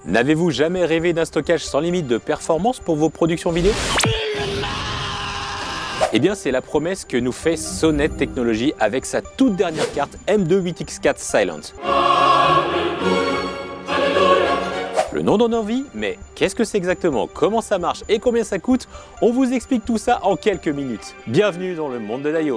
N'avez-vous jamais rêvé d'un stockage sans limite de performance pour vos productions vidéo? Eh bien, c'est la promesse que nous fait Sonnet Technologies avec sa toute dernière carte M2 8X4 Silent. Le nom donne envie, mais qu'est-ce que c'est exactement? Comment ça marche et combien ça coûte? On vous explique tout ça en quelques minutes. Bienvenue dans le monde de Dayo.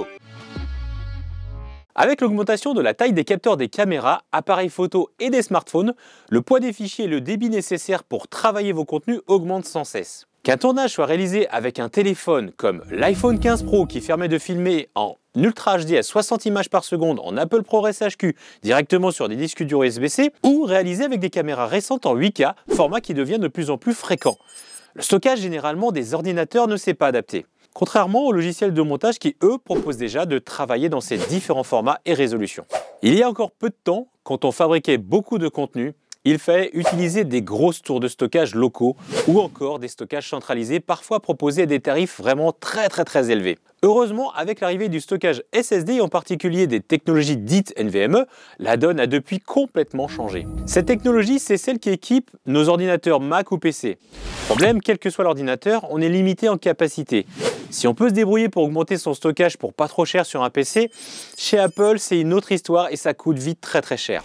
Avec l'augmentation de la taille des capteurs des caméras, appareils photo et des smartphones, le poids des fichiers et le débit nécessaire pour travailler vos contenus augmentent sans cesse. Qu'un tournage soit réalisé avec un téléphone comme l'iPhone 15 Pro qui permet de filmer en Ultra HD à 60 images par seconde en Apple ProRes HQ directement sur des disques durs USB-C ou réalisé avec des caméras récentes en 8K, format qui devient de plus en plus fréquent. Le stockage généralement des ordinateurs ne s'est pas adapté. Contrairement aux logiciels de montage qui, eux, proposent déjà de travailler dans ces différents formats et résolutions. Il y a encore peu de temps, quand on fabriquait beaucoup de contenu, il fallait utiliser des grosses tours de stockage locaux ou encore des stockages centralisés, parfois proposés à des tarifs vraiment très élevés. Heureusement, avec l'arrivée du stockage SSD et en particulier des technologies dites NVMe, la donne a depuis complètement changé. Cette technologie, c'est celle qui équipe nos ordinateurs Mac ou PC. Problème, quel que soit l'ordinateur, on est limité en capacité. Si on peut se débrouiller pour augmenter son stockage pour pas trop cher sur un PC, chez Apple, c'est une autre histoire et ça coûte vite très cher.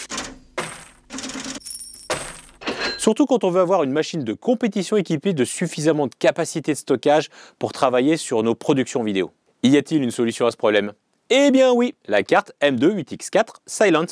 Surtout quand on veut avoir une machine de compétition équipée de suffisamment de capacité de stockage pour travailler sur nos productions vidéo. Y a-t-il une solution à ce problème? Eh bien oui, la carte M2 8X4 Silent.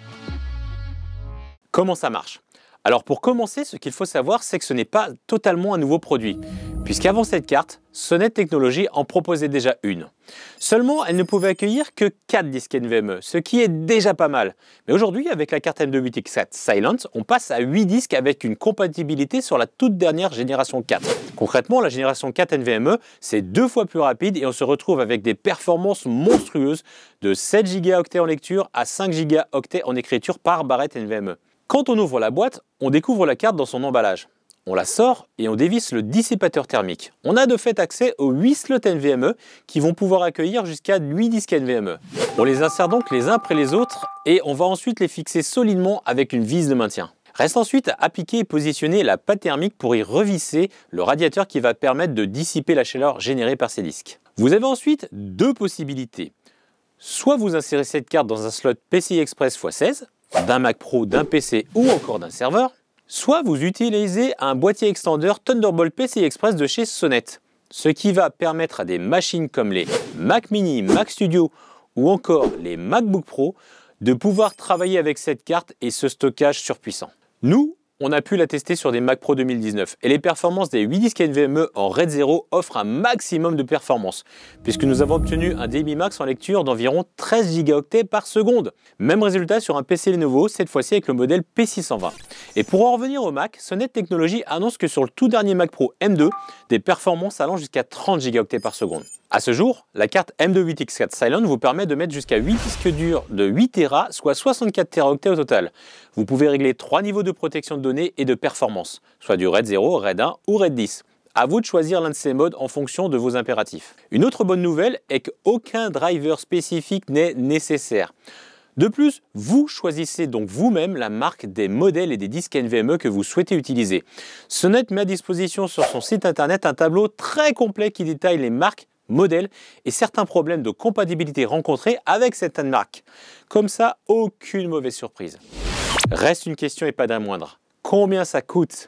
Comment ça marche? Alors pour commencer, ce qu'il faut savoir, c'est que ce n'est pas totalement un nouveau produit, puisqu'avant cette carte, Sonnet Technologies en proposait déjà une. Seulement, elle ne pouvait accueillir que 4 disques NVMe, ce qui est déjà pas mal. Mais aujourd'hui, avec la carte M2 8X4 Silent, on passe à 8 disques avec une compatibilité sur la toute dernière génération 4. Concrètement, la génération 4 NVMe, c'est 2 fois plus rapide et on se retrouve avec des performances monstrueuses de 7 Go en lecture à 5 Go en écriture par barrette NVMe. Quand on ouvre la boîte, on découvre la carte dans son emballage. On la sort et on dévisse le dissipateur thermique. On a de fait accès aux 8 slots NVMe qui vont pouvoir accueillir jusqu'à 8 disques NVMe. On les insère donc les uns après les autres et on va ensuite les fixer solidement avec une vis de maintien. Reste ensuite à appliquer et positionner la pâte thermique pour y revisser le radiateur qui va permettre de dissiper la chaleur générée par ces disques. Vous avez ensuite deux possibilités. Soit vous insérez cette carte dans un slot PCI Express x16, d'un Mac Pro, d'un PC ou encore d'un serveur, soit vous utilisez un boîtier extendeur Thunderbolt PCI Express de chez Sonnet, ce qui va permettre à des machines comme les Mac Mini, Mac Studio ou encore les MacBook Pro de pouvoir travailler avec cette carte et ce stockage surpuissant. Nous, on a pu la tester sur des Mac Pro 2019 et les performances des 8 disques NVMe en RAID 0 offrent un maximum de performance puisque nous avons obtenu un débit max en lecture d'environ 13 Go par seconde. Même résultat sur un PC Lenovo, cette fois-ci avec le modèle P620. Et pour en revenir au Mac, Sonnet Technologies annonce que sur le tout dernier Mac Pro M2, des performances allant jusqu'à 30 Go par seconde. À ce jour, la carte M2 8X4 Silent vous permet de mettre jusqu'à 8 disques durs de 8 Tera, soit 64 Teraoctets au total. Vous pouvez régler 3 niveaux de protection de données et de performance, soit du RAID 0, RAID 1 ou RAID 10. À vous de choisir l'un de ces modes en fonction de vos impératifs. Une autre bonne nouvelle est qu'aucun driver spécifique n'est nécessaire. De plus, vous choisissez donc vous-même la marque des modèles et des disques NVMe que vous souhaitez utiliser. Sonnet met à disposition sur son site internet un tableau très complet qui détaille les marques, modèles et certains problèmes de compatibilité rencontrés avec certaines marques. Comme ça, aucune mauvaise surprise. Reste une question et pas d'un moindre. Combien ça coûte?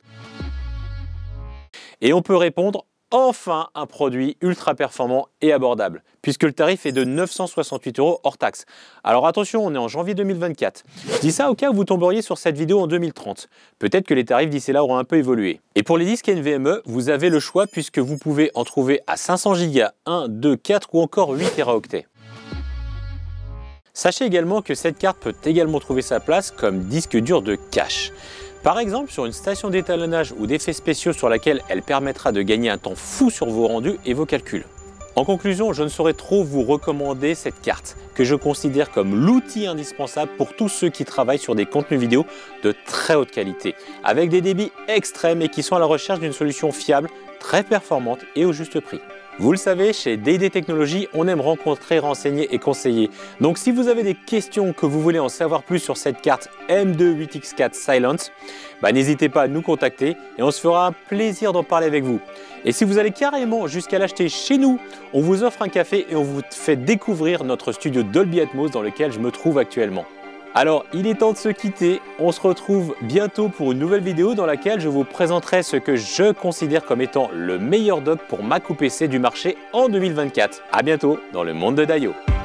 Et on peut répondre, enfin un produit ultra performant et abordable, puisque le tarif est de 968 € hors taxe. Alors attention, on est en janvier 2024. Je dis ça au cas où vous tomberiez sur cette vidéo en 2030. Peut-être que les tarifs d'ici là auront un peu évolué. Et pour les disques NVMe, vous avez le choix puisque vous pouvez en trouver à 500 Go, 1, 2, 4 ou encore 8 Teraoctets. Sachez également que cette carte peut également trouver sa place comme disque dur de cache. Par exemple, sur une station d'étalonnage ou d'effets spéciaux sur laquelle elle permettra de gagner un temps fou sur vos rendus et vos calculs. En conclusion, je ne saurais trop vous recommander cette carte, que je considère comme l'outil indispensable pour tous ceux qui travaillent sur des contenus vidéo de très haute qualité, avec des débits extrêmes et qui sont à la recherche d'une solution fiable, très performante et au juste prix. Vous le savez, chez D&D Technologies, on aime rencontrer, renseigner et conseiller. Donc si vous avez des questions, que vous voulez en savoir plus sur cette carte M2-8X4 Silence, n'hésitez pas à nous contacter et on se fera un plaisir d'en parler avec vous. Et si vous allez carrément jusqu'à l'acheter chez nous, on vous offre un café et on vous fait découvrir notre studio Dolby Atmos dans lequel je me trouve actuellement. Alors, il est temps de se quitter. On se retrouve bientôt pour une nouvelle vidéo dans laquelle je vous présenterai ce que je considère comme étant le meilleur dock pour Mac ou PC du marché en 2024. À bientôt dans le monde de Dayo.